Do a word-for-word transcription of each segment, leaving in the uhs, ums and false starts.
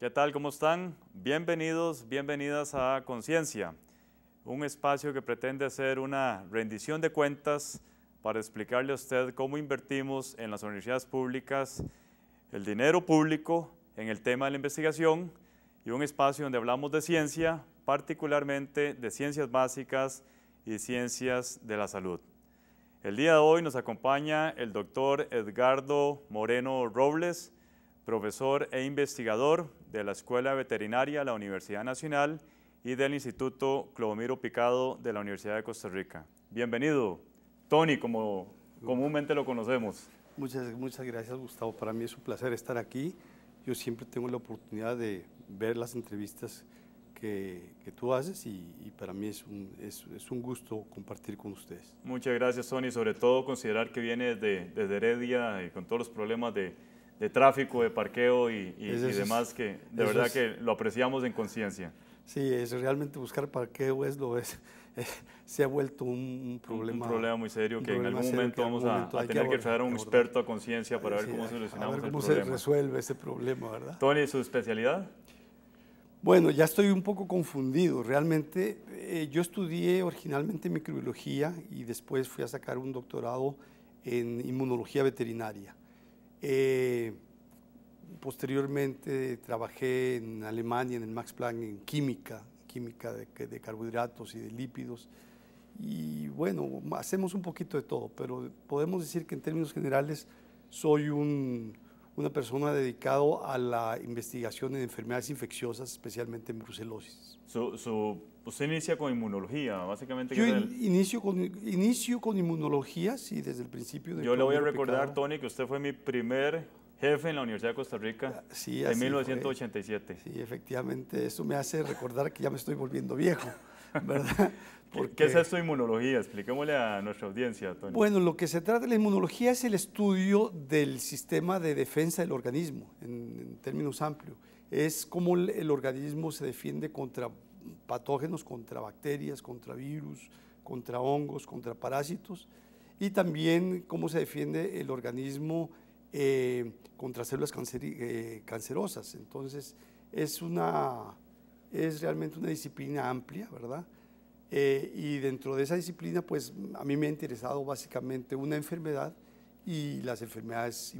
¿Qué tal? ¿Cómo están? Bienvenidos, bienvenidas a Conciencia, un espacio que pretende hacer una rendición de cuentas para explicarle a usted cómo invertimos en las universidades públicas el dinero público en el tema de la investigación y un espacio donde hablamos de ciencia, particularmente de ciencias básicas y ciencias de la salud. El día de hoy nos acompaña el doctor Edgardo Moreno Robles, profesor e investigador de la Escuela Veterinaria de la Universidad Nacional y del Instituto Clodomiro Picado de la Universidad de Costa Rica. Bienvenido, Tony, como comúnmente lo conocemos. Muchas, muchas gracias, Gustavo. Para mí es un placer estar aquí. Yo siempre tengo la oportunidad de ver las entrevistas que, que tú haces y, y para mí es un, es, es un gusto compartir con ustedes. Muchas gracias, Tony. Sobre todo considerar que viene desde, desde Heredia y con todos los problemas de, de tráfico, de parqueo y, y, y demás, que de verdad es, que lo apreciamos en Conciencia. Sí, es realmente buscar parqueo es lo es, es se ha vuelto un, un problema. Un, un problema muy serio que en algún momento vamos a, a tener que traer a un experto a Conciencia para ver sí, cómo solucionamos a ver cómo el se problema. resuelve ese problema, ¿verdad? Tony, ¿su especialidad? Bueno, ya estoy un poco confundido. Realmente eh, yo estudié originalmente microbiología y después fui a sacar un doctorado en inmunología veterinaria. Eh, posteriormente trabajé en Alemania, en el Max Planck, en química, química de, de carbohidratos y de lípidos. Y bueno, hacemos un poquito de todo, pero podemos decir que en términos generales soy un, una persona dedicado a la investigación en enfermedades infecciosas, especialmente en brucelosis. Su, su, usted inicia con inmunología, básicamente. Yo ¿qué in, es el... inicio, con, inicio con inmunología, sí, desde el principio. Yo le voy a recordar, picado. Tony, que usted fue mi primer jefe en la Universidad de Costa Rica, sí, en mil novecientos ochenta y siete. Fue. Sí, efectivamente, eso me hace recordar que ya me estoy volviendo viejo, ¿verdad? Porque, ¿Qué es esto de inmunología? Expliquémosle a nuestra audiencia, Tony. Bueno, lo que se trata de la inmunología es el estudio del sistema de defensa del organismo, en, en términos amplios. Es cómo el, el organismo se defiende contra patógenos, contra bacterias, contra virus, contra hongos, contra parásitos, y también cómo se defiende el organismo eh, contra células cancer, eh, cancerosas. Entonces, es, una, es realmente una disciplina amplia, ¿verdad? Eh, y dentro de esa disciplina, pues a mí me ha interesado básicamente una enfermedad y las enfermedades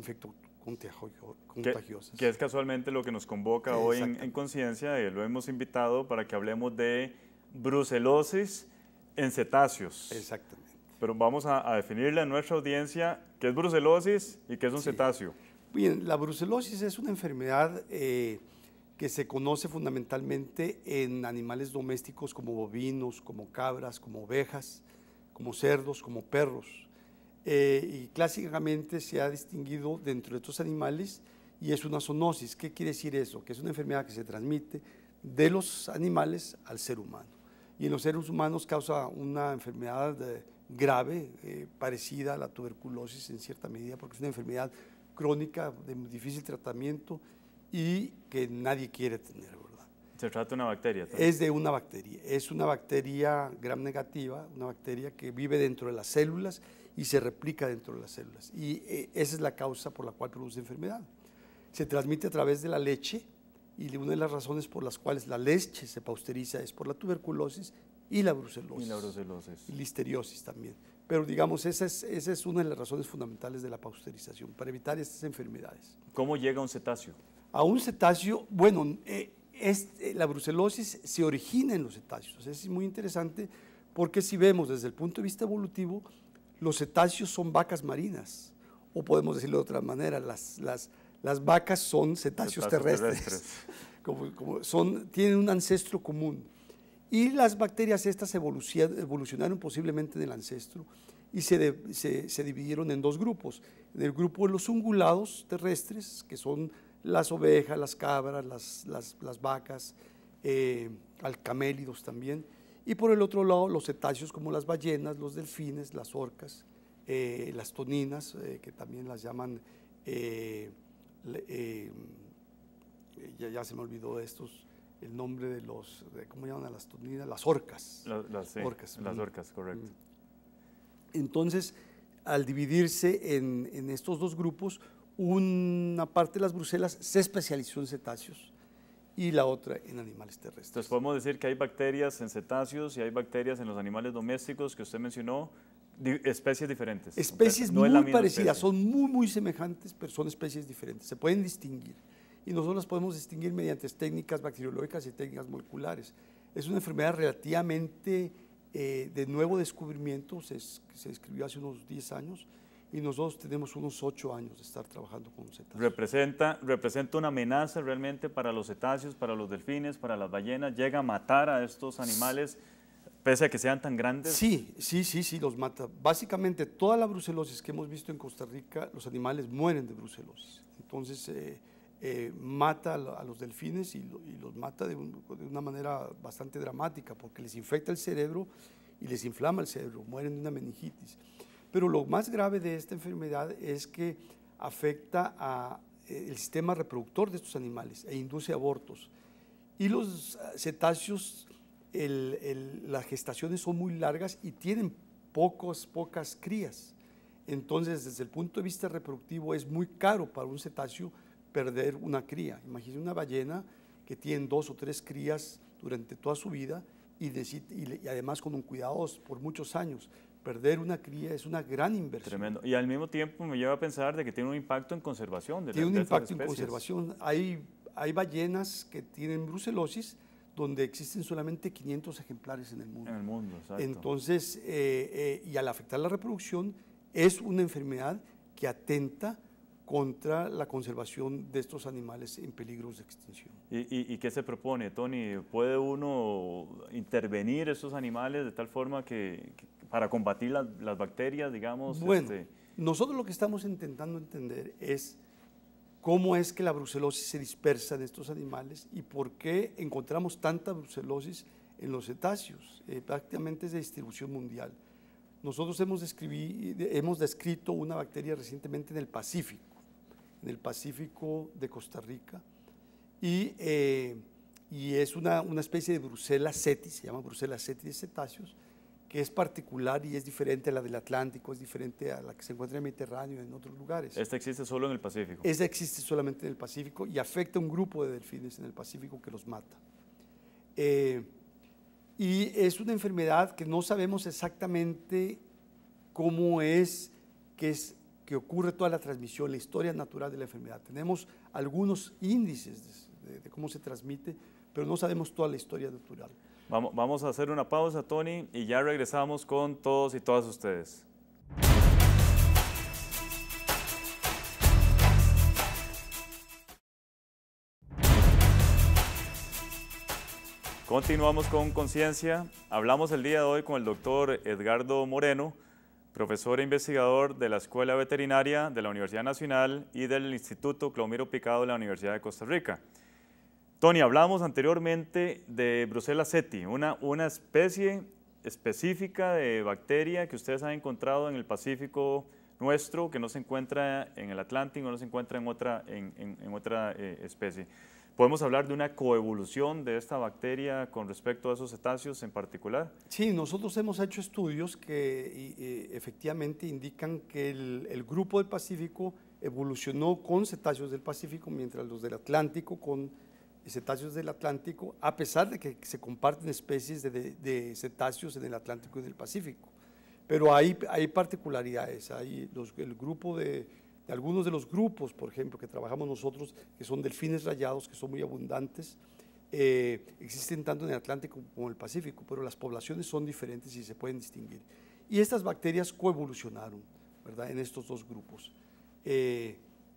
infectocontagiosas. Que, que es casualmente lo que nos convoca hoy en, en Conciencia, y lo hemos invitado para que hablemos de brucelosis en cetáceos. Exactamente. Pero vamos a, a definirle a nuestra audiencia qué es brucelosis y qué es un sí. cetáceo. Bien, la brucelosis es una enfermedad eh, que se conoce fundamentalmente en animales domésticos como bovinos, como cabras, como ovejas, como cerdos, como perros. Eh, y clásicamente se ha distinguido dentro de estos animales y es una zoonosis. ¿Qué quiere decir eso? Que es una enfermedad que se transmite de los animales al ser humano. Y en los seres humanos causa una enfermedad eh, grave, eh, parecida a la tuberculosis en cierta medida, porque es una enfermedad crónica de difícil tratamiento y que nadie quiere tener, ¿verdad? Se trata de una bacteria también. Es de una bacteria, es una bacteria gram negativa, una bacteria que vive dentro de las células y se replica dentro de las células. Y eh, esa es la causa por la cual produce enfermedad. Se transmite a través de la leche y una de las razones por las cuales la leche se pasteuriza es por la tuberculosis y la brucelosis. Y la brucelosis. Y listeriosis también. Pero digamos, esa es, esa es una de las razones fundamentales de la pasteurización, para evitar estas enfermedades. ¿Cómo llega un cetáceo? A un cetáceo, bueno, eh, es, eh, la brucelosis se origina en los cetáceos. O sea, es muy interesante porque si vemos desde el punto de vista evolutivo, los cetáceos son vacas marinas, o podemos decirlo de otra manera, las, las, las vacas son cetáceos, cetáceos terrestres, terrestres. Como, como son, tienen un ancestro común. Y las bacterias estas evolucionaron posiblemente en el ancestro y se, de, se, se dividieron en dos grupos. En el grupo de los ungulados terrestres, que son las ovejas, las cabras, las, las, las vacas, eh, alcamélidos también, y por el otro lado los cetáceos como las ballenas, los delfines, las orcas, eh, las toninas, eh, que también las llaman, eh, eh, ya, ya se me olvidó de estos, el nombre de los, de, ¿cómo llaman a las toninas? Las orcas. La, la, sí, orcas. Las orcas, correcto. Entonces, al dividirse en, en estos dos grupos, una parte de las brucelas se especializó en cetáceos y la otra en animales terrestres. Entonces podemos decir que hay bacterias en cetáceos y hay bacterias en los animales domésticos que usted mencionó, di especies diferentes. Especies no muy es la misma parecidas, especie. son muy, muy semejantes, pero son especies diferentes, se pueden distinguir. Y nosotros las podemos distinguir mediante técnicas bacteriológicas y técnicas moleculares. Es una enfermedad relativamente eh, de nuevo descubrimiento, se, se describió hace unos diez años, y nosotros tenemos unos ocho años de estar trabajando con cetáceos. Representa, representa una amenaza realmente para los cetáceos, para los delfines, para las ballenas, llega a matar a estos animales, pese a que sean tan grandes. Sí, sí, sí, sí, los mata. Básicamente toda la brucelosis que hemos visto en Costa Rica, los animales mueren de brucelosis. Entonces eh, eh, mata a los delfines y, lo, y los mata de, un, de una manera bastante dramática, porque les infecta el cerebro y les inflama el cerebro, mueren de una meningitis. Pero lo más grave de esta enfermedad es que afecta al sistema reproductor de estos animales e induce abortos. Y los cetáceos, el, el, las gestaciones son muy largas y tienen pocos, pocas crías. Entonces, desde el punto de vista reproductivo, es muy caro para un cetáceo perder una cría. Imagínense una ballena que tiene dos o tres crías durante toda su vida y, y, y además con un cuidado por muchos años. Perder una cría es una gran inversión. Tremendo. Y al mismo tiempo me lleva a pensar de que tiene un impacto en conservación de, tiene la, un de impacto esas en conservación. Hay, hay ballenas que tienen brucelosis donde existen solamente quinientos ejemplares en el mundo. En el mundo, exacto. Entonces, eh, eh, y al afectar la reproducción, es una enfermedad que atenta contra la conservación de estos animales en peligros de extinción. ¿Y, y, y qué se propone, Tony? ¿Puede uno intervenir esos animales de tal forma que, que para combatir la, las bacterias, digamos? Bueno, este... nosotros lo que estamos intentando entender es cómo es que la brucelosis se dispersa en estos animales y por qué encontramos tanta brucelosis en los cetáceos. Eh, prácticamente es de distribución mundial. Nosotros hemos, describí, hemos descrito una bacteria recientemente en el Pacífico, en el Pacífico de Costa Rica, y, eh, y es una, una especie de Brucella seti, se llama Brucella seti de cetáceos, que es particular y es diferente a la del Atlántico, es diferente a la que se encuentra en el Mediterráneo y en otros lugares. ¿Esta existe solo en el Pacífico? Esta existe solamente en el Pacífico y afecta a un grupo de delfines en el Pacífico que los mata. Eh, y es una enfermedad que no sabemos exactamente cómo es que, es que ocurre toda la transmisión, la historia natural de la enfermedad. Tenemos algunos índices de, de, de cómo se transmite, pero no sabemos toda la historia natural. Vamos, vamos a hacer una pausa, Tony, y ya regresamos con todos y todas ustedes. Continuamos con Conciencia. Hablamos el día de hoy con el doctor Edgardo Moreno, profesor e investigador de la Escuela Veterinaria de la Universidad Nacional y del Instituto Clomiro Picado de la Universidad de Costa Rica. Tony, hablamos anteriormente de Brucella seti, una, una especie específica de bacteria que ustedes han encontrado en el Pacífico nuestro, que no se encuentra en el Atlántico, no se encuentra en otra, en, en, en otra eh, especie. ¿Podemos hablar de una coevolución de esta bacteria con respecto a esos cetáceos en particular? Sí, nosotros hemos hecho estudios que eh, efectivamente indican que el, el grupo del Pacífico evolucionó con cetáceos del Pacífico, mientras los del Atlántico con cetáceos del Atlántico, a pesar de que se comparten especies de, de, de cetáceos en el Atlántico y en el Pacífico. Pero hay, hay particularidades, hay los, el grupo de, de algunos de los grupos, por ejemplo, que trabajamos nosotros, que son delfines rayados, que son muy abundantes, eh, existen tanto en el Atlántico como en el Pacífico, pero las poblaciones son diferentes y se pueden distinguir. Y estas bacterias coevolucionaron, ¿verdad?, en estos dos grupos. Eh,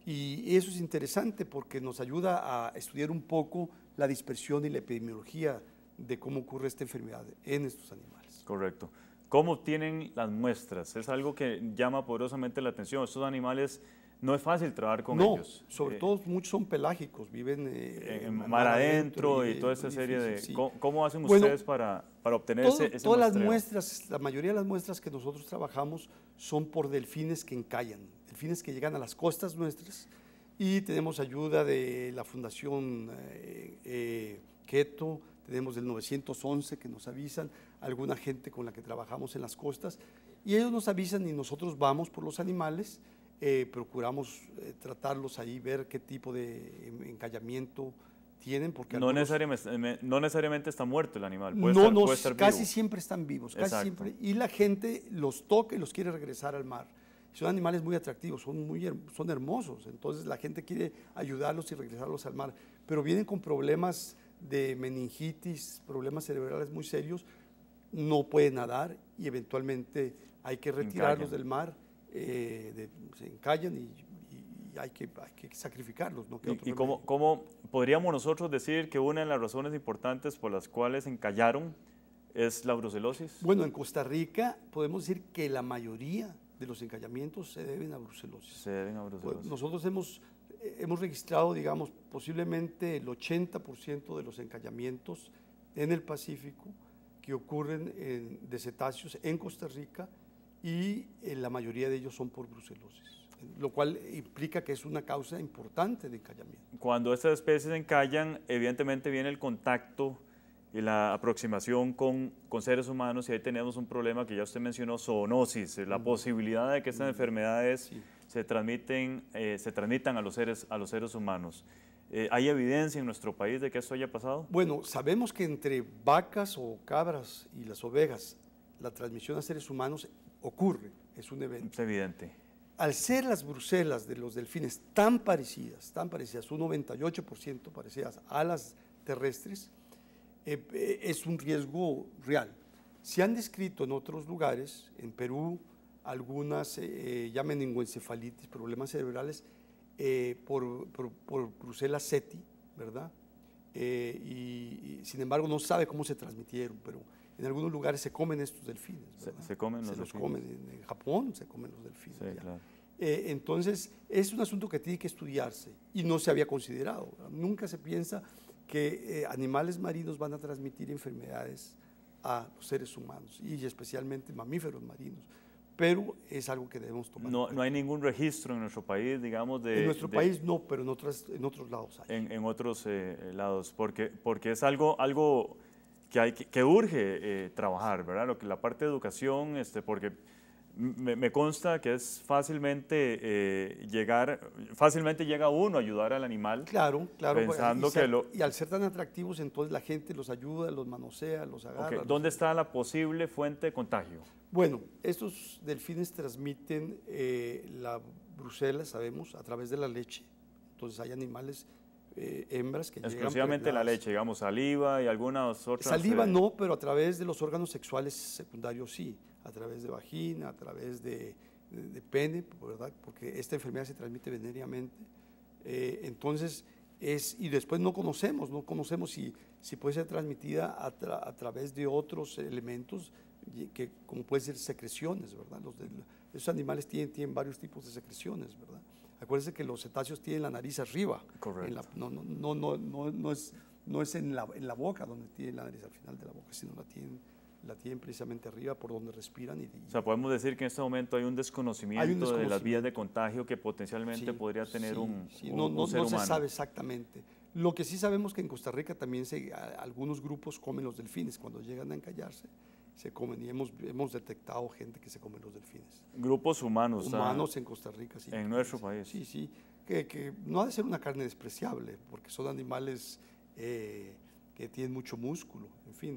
Y eso es interesante porque nos ayuda a estudiar un poco la dispersión y la epidemiología de cómo ocurre esta enfermedad en estos animales. Correcto. ¿Cómo obtienen las muestras? Es algo que llama poderosamente la atención. Estos animales no es fácil trabajar con no, ellos. Sobre eh, todo muchos son pelágicos, viven eh, en mar, mar adentro y, y toda esa serie de... Sí. ¿Cómo, ¿Cómo hacen bueno, ustedes para, para obtener todo, ese, ese Todas muestreo? las muestras, la mayoría de las muestras que nosotros trabajamos son por delfines que encallan, delfines que llegan a las costas nuestras, y tenemos ayuda de la Fundación eh, eh, Keto, tenemos del novecientos once que nos avisan, alguna gente con la que trabajamos en las costas, y ellos nos avisan y nosotros vamos por los animales, eh, procuramos eh, tratarlos ahí, ver qué tipo de encallamiento tienen porque no, algunos, necesariamente, no necesariamente está muerto el animal, puede, no, estar, no, puede estar casi vivo. siempre están vivos, casi Exacto. siempre, y la gente los toca y los quiere regresar al mar. Son animales muy atractivos, son, muy, son hermosos, entonces la gente quiere ayudarlos y regresarlos al mar, pero vienen con problemas de meningitis, problemas cerebrales muy serios, no pueden nadar y eventualmente hay que retirarlos del mar, eh, de, se encallan y, y hay, que, hay que sacrificarlos. ¿No? ¿Y, y cómo, cómo podríamos nosotros decir que una de las razones importantes por las cuales encallaron es la brucelosis? Bueno, en Costa Rica podemos decir que la mayoría de los encallamientos se deben a brucelosis. Se deben a brucelosis. Pues nosotros hemos, hemos registrado, digamos, posiblemente el ochenta por ciento de los encallamientos en el Pacífico que ocurren en, de cetáceos en Costa Rica y eh, la mayoría de ellos son por brucelosis, lo cual implica que es una causa importante de encallamiento. Cuando estas especies encallan, evidentemente viene el contacto y la aproximación con, con seres humanos, y ahí tenemos un problema que ya usted mencionó, zoonosis, la mm. posibilidad de que estas mm. enfermedades sí. se, transmiten, eh, se transmitan a los seres, a los seres humanos. Eh, ¿Hay evidencia en nuestro país de que esto haya pasado? Bueno, sabemos que entre vacas o cabras y las ovejas, la transmisión a seres humanos ocurre, es un evento. Es evidente. Al ser las brucelas de los delfines tan parecidas, tan parecidas, un noventa y ocho por ciento parecidas a las terrestres, eh, es un riesgo real. Se han descrito en otros lugares, en Perú, algunas eh, ya meningoencefalitis, problemas cerebrales, eh, por, por, por Brucella seti, ¿verdad? Eh, y, y sin embargo no sabe cómo se transmitieron, pero en algunos lugares se comen estos delfines. Se, se comen los se delfines. los comen, en, en Japón se comen los delfines. Sí, claro. eh, entonces es un asunto que tiene que estudiarse y no se había considerado. Nunca se piensa que eh, animales marinos van a transmitir enfermedades a los seres humanos y especialmente mamíferos marinos, pero es algo que debemos tomar. No, no hay ningún registro en nuestro país, digamos, de... En nuestro de, país no, pero en, otras, en otros lados hay. En, en otros eh, lados, porque, porque es algo, algo que, hay, que, que urge eh, trabajar, ¿verdad? Lo que, la parte de educación, este, porque me, me consta que es fácilmente eh, llegar, fácilmente llega uno a ayudar al animal. Claro, claro. Pensando y, ser, que lo, y al ser tan atractivos, entonces la gente los ayuda, los manosea, los agarra. Okay. Los ¿Dónde está la posible fuente de contagio? Bueno, estos delfines transmiten eh, la brucela, sabemos, a través de la leche. Entonces hay animales, eh, hembras que exclusivamente la leche, digamos, saliva y algunas otras... Saliva eh... no, pero a través de los órganos sexuales secundarios sí, a través de vagina, a través de, de, de pene, ¿verdad? Porque esta enfermedad se transmite venéreamente. Eh, entonces, es, y después no conocemos, no conocemos si, si puede ser transmitida a, tra, a través de otros elementos, que, como pueden ser secreciones, ¿verdad? Los de, esos animales tienen, tienen varios tipos de secreciones, ¿verdad? Acuérdense que los cetáceos tienen la nariz arriba. Correcto. En la, no, no, no, no, no, no es, no es en, la, en la boca donde tienen la nariz, al final de la boca, sino la tienen, la tienen precisamente arriba por donde respiran. Y, y, o sea, podemos decir que en este momento hay un desconocimiento, hay un desconocimiento de las vías de contagio que potencialmente sí, podría tener sí, un, sí, un, no, no, un ser no humano. No se sabe exactamente. Lo que sí sabemos que en Costa Rica también se, a, algunos grupos comen los delfines cuando llegan a encallarse. Se comen y hemos, hemos detectado gente que se come los delfines. Grupos humanos. Humanos en Costa Rica, sí. En nuestro país. Sí, sí, que, que no ha de ser una carne despreciable, porque son animales eh, que tienen mucho músculo, en fin,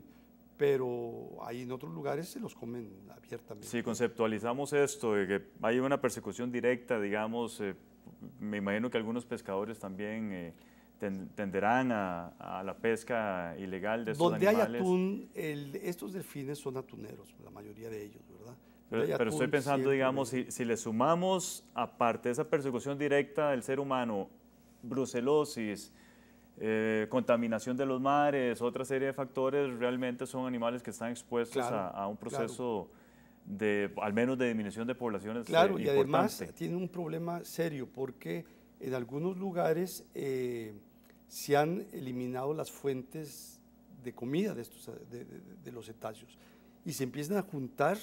pero ahí en otros lugares se los comen abiertamente. Si conceptualizamos esto, de que hay una persecución directa, digamos, eh, me imagino que algunos pescadores también... Eh, tenderán a, a la pesca ilegal de estos Donde animales. Donde hay atún, el, estos delfines son atuneros, la mayoría de ellos, ¿verdad? Pero, pero estoy pensando, digamos, si, si le sumamos, aparte de esa persecución directa del ser humano, brucelosis, eh, contaminación de los mares, otra serie de factores, realmente son animales que están expuestos claro, a, a un proceso claro. de, al menos de disminución de poblaciones Claro, eh, y además tiene un problema serio, porque en algunos lugares eh, se han eliminado las fuentes de comida de, estos, de, de, de los cetáceos y se empiezan a juntar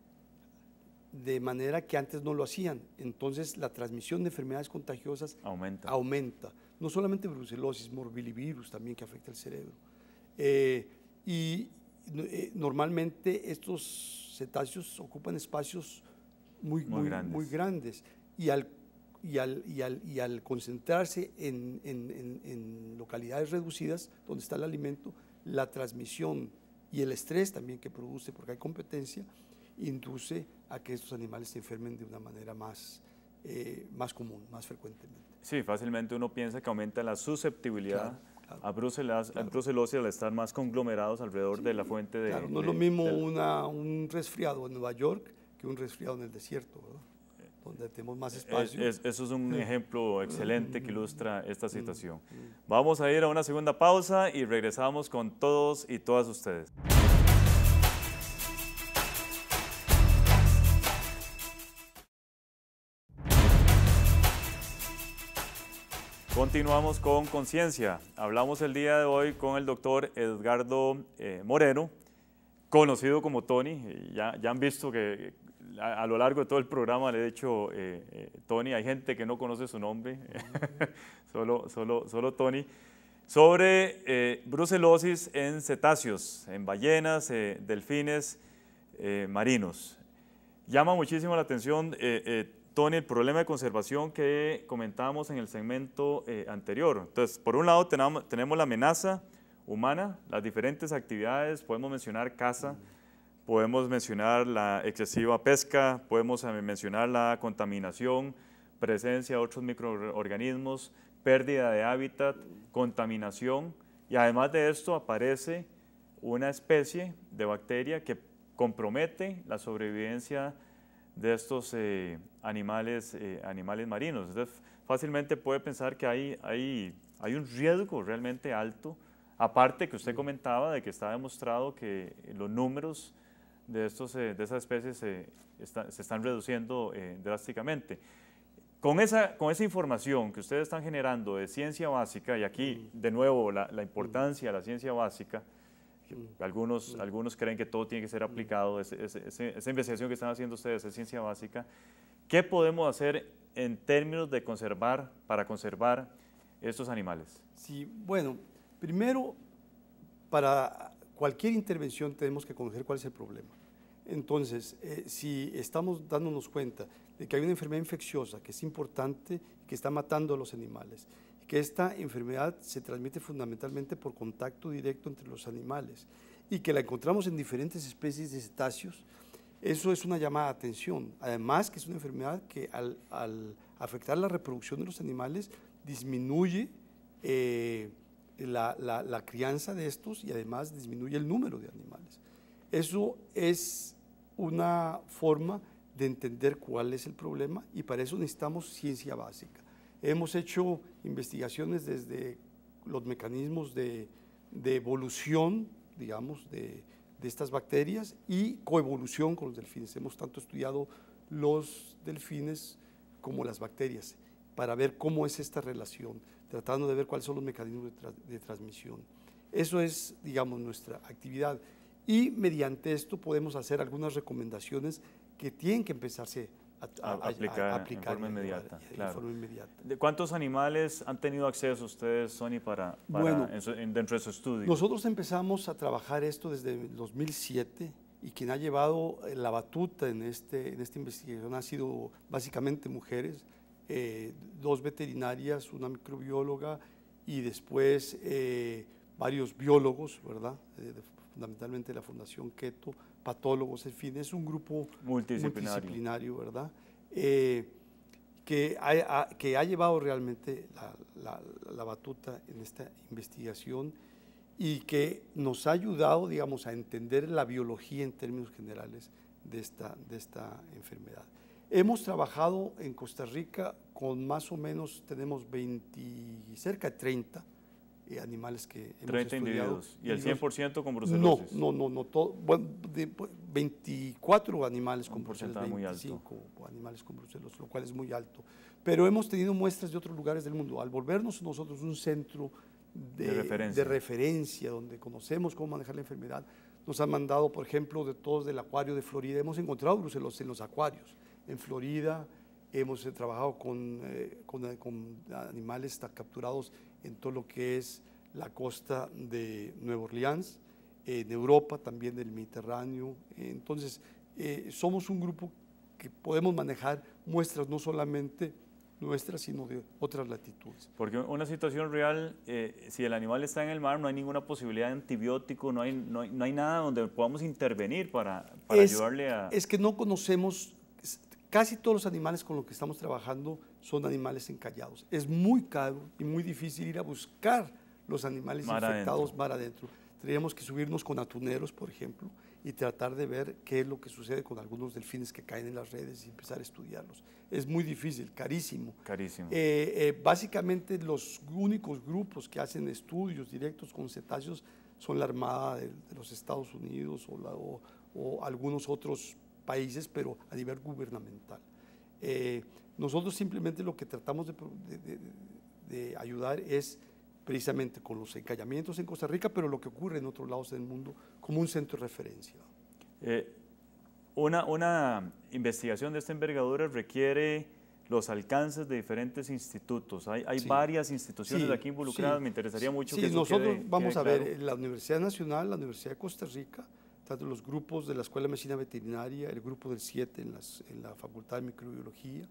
de manera que antes no lo hacían. Entonces la transmisión de enfermedades contagiosas aumenta. aumenta. No solamente brucelosis, morbillivirus también que afecta el cerebro. Eh, y eh, normalmente estos cetáceos ocupan espacios muy, muy, muy, grandes. muy grandes y al y al, y al, y al concentrarse en, en, en, en localidades reducidas, donde está el alimento, la transmisión y el estrés también que produce, porque hay competencia, induce a que estos animales se enfermen de una manera más, eh, más común, más frecuentemente. Sí, fácilmente uno piensa que aumenta la susceptibilidad claro, claro, a, brucelas, claro. a brucelosis al estar más conglomerados alrededor sí, de la fuente de... Claro, no de, es lo mismo de, una, un resfriado en Nueva York que un resfriado en el desierto, ¿verdad? Donde tenemos más espacio. Es, es, eso es un ejemplo excelente que ilustra esta situación. Vamos a ir a una segunda pausa y regresamos con todos y todas ustedes. Continuamos con Conciencia. Hablamos el día de hoy con el doctor Edgardo eh, Moreno, conocido como Tony. Ya, ya han visto que a, a lo largo de todo el programa le he dicho eh, eh, Tony. Hay gente que no conoce su nombre, solo, solo, solo Tony. Sobre eh, brucelosis en cetáceos, en ballenas, eh, delfines eh, marinos. Llama muchísimo la atención, eh, eh, Tony, el problema de conservación que comentábamos en el segmento eh, anterior. Entonces, por un lado tenemos, tenemos la amenaza humana, las diferentes actividades, podemos mencionar caza, podemos mencionar la excesiva pesca, podemos mencionar la contaminación, presencia de otros microorganismos, pérdida de hábitat, contaminación, y además de esto aparece una especie de bacteria que compromete la sobrevivencia de estos eh, animales, eh, animales marinos. Entonces, fácilmente puede pensar que hay, hay, hay un riesgo realmente alto, aparte que usted comentaba de que está demostrado que los números de, estos, eh, de esas especies eh, está, se están reduciendo eh, drásticamente. Con esa, con esa información que ustedes están generando de ciencia básica, y aquí de nuevo la, la importancia de la ciencia básica, Algunos, mm. algunos creen que todo tiene que ser aplicado, ese, ese, ese, esa investigación que están haciendo ustedes es ciencia básica. ¿Qué podemos hacer en términos de conservar, para conservar estos animales? Sí, bueno, primero, para cualquier intervención tenemos que conocer cuál es el problema. Entonces, eh, si estamos dándonos cuenta de que hay una enfermedad infecciosa que es importante, que está matando a los animales, que esta enfermedad se transmite fundamentalmente por contacto directo entre los animales y que la encontramos en diferentes especies de cetáceos, eso es una llamada de atención. Además que es una enfermedad que al, al afectar la reproducción de los animales disminuye eh, la, la, la crianza de estos y además disminuye el número de animales. Eso es una forma de entender cuál es el problema y para eso necesitamos ciencia básica. Hemos hecho investigaciones desde los mecanismos de, de evolución, digamos, de, de estas bacterias y coevolución con los delfines. Hemos tanto estudiado los delfines como las bacterias para ver cómo es esta relación, tratando de ver cuáles son los mecanismos de, tra de transmisión. Eso es, digamos, nuestra actividad y mediante esto podemos hacer algunas recomendaciones que tienen que empezarse A, a, a, aplicar, a aplicar en forma inmediata. De, claro. forma inmediata. ¿De cuántos animales han tenido acceso ustedes, Tony, para, para bueno, en su, en, dentro de su estudio? Nosotros empezamos a trabajar esto desde el dos mil siete y quien ha llevado la batuta en, este, en esta investigación ha sido básicamente mujeres, eh, dos veterinarias, una microbióloga y después eh, varios biólogos, ¿verdad? Eh, de, fundamentalmente la Fundación Keto, patólogos, en fin, es un grupo multidisciplinario, multidisciplinario ¿verdad? Eh, que, ha, ha, que ha llevado realmente la, la, la batuta en esta investigación y que nos ha ayudado, digamos, a entender la biología en términos generales de esta, de esta enfermedad. Hemos trabajado en Costa Rica con más o menos, tenemos veinte, cerca de treinta Eh, animales que hemos treinta estudiado. individuos. ¿Y el cien por ciento con brucelosis? No, no, no, no todo, bueno, de, veinticuatro animales con brucelosis, veinticinco animales con brucelosis, lo cual es muy alto. Pero hemos tenido muestras de otros lugares del mundo. Al volvernos nosotros un centro de, de, referencia. de referencia, donde conocemos cómo manejar la enfermedad, nos han mandado, por ejemplo, de todos del acuario de Florida. Hemos encontrado brucelosis en los acuarios. En Florida hemos eh, trabajado con, eh, con, con animales capturados en todo lo que es la costa de Nueva Orleans, eh, en Europa, también del Mediterráneo. Eh, entonces, eh, somos un grupo que podemos manejar muestras no solamente nuestra, sino de otras latitudes. Porque una situación real, eh, si el animal está en el mar, no hay ninguna posibilidad de antibiótico, no hay, no hay, no hay nada donde podamos intervenir para, para es, ayudarle a... Es que no conocemos, casi todos los animales con los que estamos trabajando son animales encallados. Es muy caro y muy difícil ir a buscar los animales mar infectados adentro. mar adentro. Tendríamos que subirnos con atuneros, por ejemplo, y tratar de ver qué es lo que sucede con algunos delfines que caen en las redes y empezar a estudiarlos. Es muy difícil, carísimo. Carísimo. Eh, eh, básicamente los únicos grupos que hacen estudios directos con cetáceos son la Armada de, de los Estados Unidos o, la, o, o algunos otros países, pero a nivel gubernamental. Eh, nosotros simplemente lo que tratamos de, de, de, de ayudar es precisamente con los encallamientos en Costa Rica, pero lo que ocurre en otros lados del mundo como un centro de referencia. Eh, una, una investigación de esta envergadura requiere los alcances de diferentes institutos. Hay, hay sí. varias instituciones sí, aquí involucradas, sí. me interesaría mucho sí, que eso nosotros quede, vamos quede a claro. ver, la Universidad Nacional, la Universidad de Costa Rica, tanto los grupos de la Escuela de Medicina Veterinaria, el grupo del siete en, las, en la Facultad de Microbiología,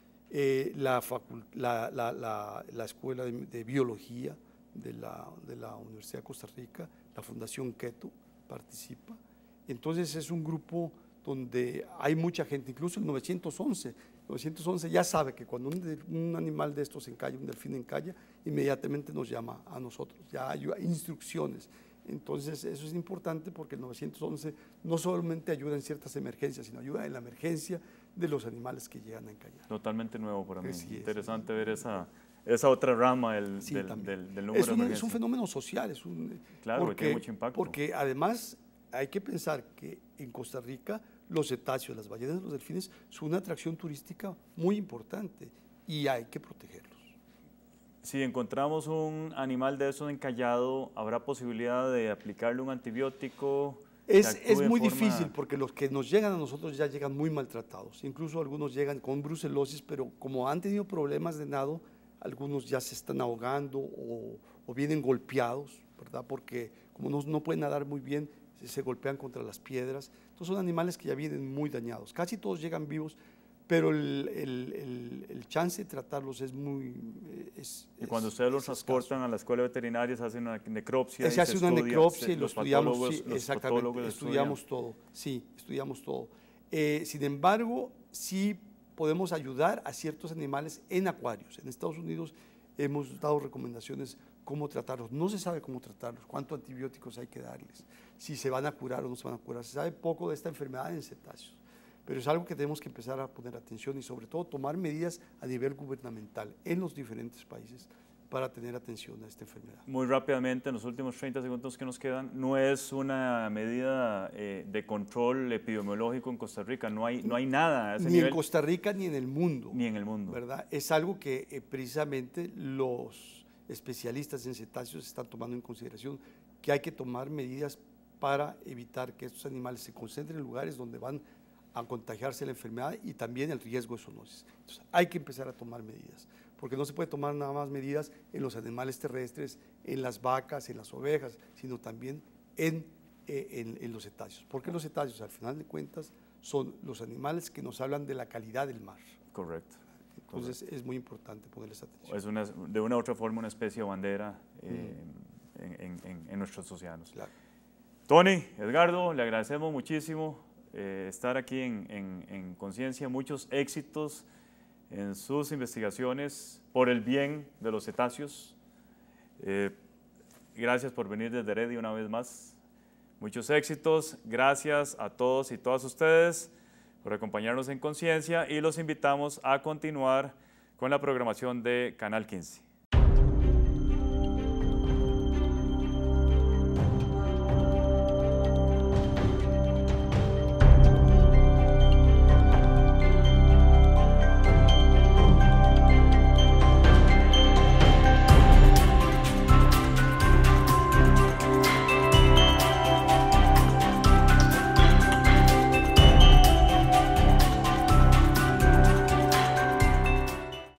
eh, la, facul la, la, la, la Escuela de, de Biología, De la, de la Universidad de Costa Rica, la Fundación Keto participa. Entonces es un grupo donde hay mucha gente, incluso el novecientos once. novecientos once ya sabe que cuando un, un animal de estos encalla, un delfín encalla, inmediatamente nos llama a nosotros, ya hay instrucciones. Entonces eso es importante porque el novecientos once no solamente ayuda en ciertas emergencias, sino ayuda en la emergencia de los animales que llegan a encallar. Totalmente nuevo para mí, sí, interesante es, ver esa... esa otra rama del, sí, del, del, del número es un, de emergencia. Es un fenómeno social, es un, claro, porque, que tiene mucho impacto. Porque además hay que pensar que en Costa Rica los cetáceos, las ballenas, los delfines son una atracción turística muy importante y hay que protegerlos. Si encontramos un animal de esos encallado, ¿habrá posibilidad de aplicarle un antibiótico? Es, es muy forma... difícil porque los que nos llegan a nosotros ya llegan muy maltratados, incluso algunos llegan con brucelosis, pero como han tenido problemas de nado, algunos ya se están ahogando o, o vienen golpeados, ¿verdad? Porque como no, no pueden nadar muy bien, se, se golpean contra las piedras. Entonces son animales que ya vienen muy dañados. Casi todos llegan vivos, pero el, el, el, el chance de tratarlos es muy... Es, y cuando es, ustedes los transportan a la escuela veterinaria, se hace una necropsia. Se hace una estudia, necropsia se, y lo estudiamos, sí, los exactamente, estudiamos estudian. todo, sí, estudiamos todo. Eh, sin embargo, sí podemos ayudar a ciertos animales en acuarios. En Estados Unidos hemos dado recomendaciones cómo tratarlos. No se sabe cómo tratarlos, cuántos antibióticos hay que darles, si se van a curar o no se van a curar. Se sabe poco de esta enfermedad en cetáceos, pero es algo que tenemos que empezar a poner atención y sobre todo tomar medidas a nivel gubernamental en los diferentes países para tener atención a esta enfermedad. Muy rápidamente, en los últimos treinta segundos que nos quedan, no es una medida eh, de control epidemiológico en Costa Rica, no hay, no hay nada a ese Ni nivel. en Costa Rica ni en el mundo. Ni en el mundo. ¿Verdad? Es algo que eh, precisamente los especialistas en cetáceos están tomando en consideración, que hay que tomar medidas para evitar que estos animales se concentren en lugares donde van a contagiarse la enfermedad y también el riesgo de zoonosis. Entonces, hay que empezar a tomar medidas, porque no se puede tomar nada más medidas en los animales terrestres, en las vacas, en las ovejas, sino también en, eh, en, en los cetáceos, porque los cetáceos, al final de cuentas, son los animales que nos hablan de la calidad del mar. Correcto. Entonces, correcto. es muy importante ponerles atención. Es una, de una u otra forma una especie de bandera eh, mm. en, en, en nuestros océanos. Claro. Tony, Edgardo, le agradecemos muchísimo eh, estar aquí en, en, en Conciencia, muchos éxitos en sus investigaciones por el bien de los cetáceos. Eh, gracias por venir desde Heredia una vez más. Muchos éxitos, gracias a todos y todas ustedes por acompañarnos en Conciencia y los invitamos a continuar con la programación de Canal quince.